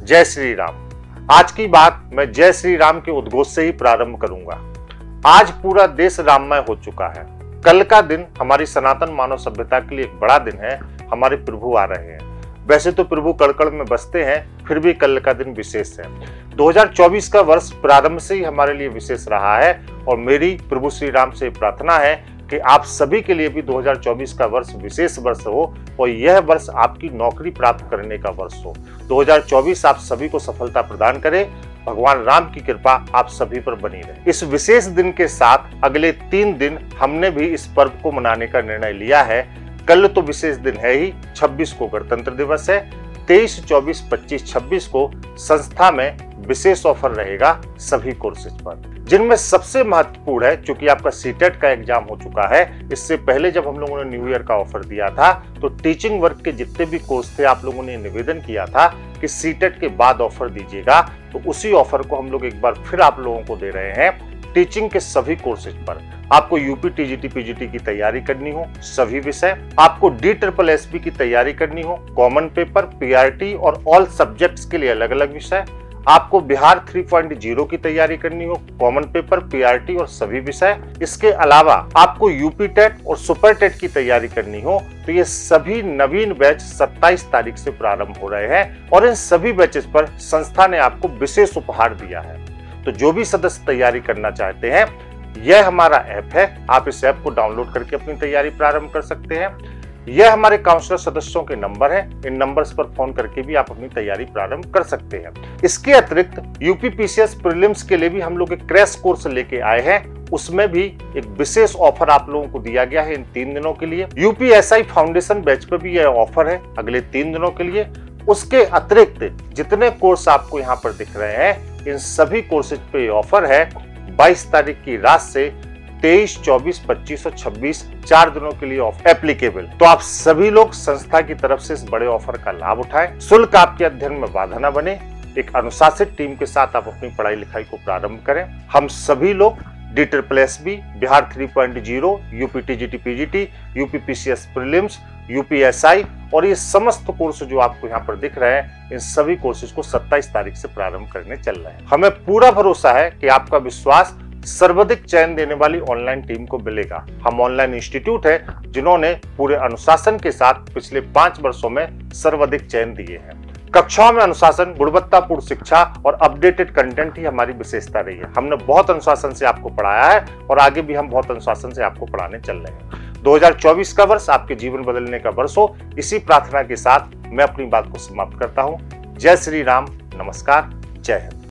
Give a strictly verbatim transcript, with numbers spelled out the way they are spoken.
जय श्री राम। आज की बात मैं जय श्री राम के उद्घोष से ही प्रारंभ करूंगा। आज पूरा देश राममय हो चुका है। कल का दिन हमारी सनातन मानव सभ्यता के लिए एक बड़ा दिन है। हमारे प्रभु आ रहे हैं। वैसे तो प्रभु कड़कड़ में बसते हैं, फिर भी कल का दिन विशेष है। दो हज़ार चौबीस का वर्ष प्रारंभ से ही हमारे लिए विशेष रहा है और मेरी प्रभु श्री राम से प्रार्थना है कि आप सभी के लिए भी दो हज़ार चौबीस का वर्ष विशेष वर्ष हो और यह वर्ष आपकी नौकरी प्राप्त करने का वर्ष हो। दो हज़ार चौबीस आप सभी को सफलता प्रदान करे। भगवान राम की कृपा आप सभी पर बनी रहे। इस विशेष दिन के साथ अगले तीन दिन हमने भी इस पर्व को मनाने का निर्णय लिया है। कल तो विशेष दिन है ही, छब्बीस को गणतंत्र दिवस है। तेईस, चौबीस, पच्चीस, छब्बीस को संस्था में विशेष ऑफर रहेगा सभी कोर्सेज पर, जिनमें सबसे महत्वपूर्ण है क्योंकि आपका सीटेट का एग्जाम हो चुका है। इससे पहले जब हम लोगों ने न्यू ईयर का ऑफर दिया था तो टीचिंग वर्क के जितने भी कोर्स थे आप लोगों ने निवेदन किया था कि सीटेट के बाद ऑफर दीजिएगा, तो उसी ऑफर को हम लोग एक बार फिर आप लोगों को दे रहे हैं। टीचिंग के सभी कोर्सेज पर आपको यूपी टीजीटी पीजीटी की तैयारी करनी हो, सभी विषय, आपको डी ट्रिपल एस पी की तैयारी करनी हो, कॉमन पेपर, पीआरटी और ऑल सब्जेक्ट्स के लिए अलग अलग विषय, आपको बिहार थ्री पॉइंट ज़ीरो की तैयारी करनी हो, कॉमन पेपर, पीआरटी और सभी विषय। इसके अलावा आपको यूपी टेट और सुपर टेट की तैयारी करनी हो तो ये सभी नवीन बैच सत्ताईस तारीख से प्रारंभ हो रहे हैं और इन सभी बैचेस पर संस्था ने आपको विशेष उपहार दिया है। तो जो भी सदस्य तैयारी करना चाहते हैं, यह हमारा ऐप है। आप इस ऐप को डाउनलोड करके अपनी तैयारी प्रारंभ कर सकते हैं। यह हमारे काउंसलर सदस्यों के नंबर है। इन नंबर्स पर फोन करके भी आप अपनी तैयारी प्रारंभ कर सकते हैं। इसके अतिरिक्त यूपी पीसीएस प्रीलिम्स के लिए भी हम लोग एक क्रैश कोर्स लेके आए हैं। उसमें भी एक विशेष ऑफर आप लोगों को दिया गया है इन तीन दिनों के लिए। यूपीएसआई फाउंडेशन बैच पर भी यह ऑफर है अगले तीन दिनों के लिए। उसके अतिरिक्त जितने कोर्स आपको यहाँ पर दिख रहे हैं, इन सभी कोर्सेज पे ऑफर है। बाईस तारीख की रात से तेईस, चौबीस, पच्चीस और छब्बीस चार दिनों के लिए ऑफर एप्लीकेबल। तो आप सभी लोग संस्था की तरफ से इस बड़े ऑफर का लाभ उठाएं। शुल्क आपके अध्ययन में बाधा न बने। एक अनुशासित टीम के साथ आप अपनी पढ़ाई लिखाई को प्रारंभ करें। हम सभी लोग D triple S B, Bihar three point zero, UP TGT PGT, UP PCS prelims, UPSI और ये समस्त कोर्स जो आपको यहाँ पर दिख रहे हैं, इन सभी कोर्सेज को सत्ताईस तारीख से प्रारंभ करने चल रहे हैं। हमें पूरा भरोसा है कि आपका विश्वास सर्वाधिक चयन देने वाली ऑनलाइन टीम को मिलेगा। हम ऑनलाइन इंस्टीट्यूट है जिन्होंने पूरे अनुशासन के साथ पिछले पांच वर्षों में सर्वाधिक चयन दिए हैं। कक्षाओं में अनुशासन, गुणवत्तापूर्ण शिक्षा और अपडेटेड कंटेंट ही हमारी विशेषता रही है। हमने बहुत अनुशासन से आपको पढ़ाया है और आगे भी हम बहुत अनुशासन से आपको पढ़ाने चल रहे हैं। दो हज़ार चौबीस का वर्ष आपके जीवन बदलने का वर्ष हो, इसी प्रार्थना के साथ मैं अपनी बात को समाप्त करता हूं। जय श्री राम, नमस्कार, जय हिंद।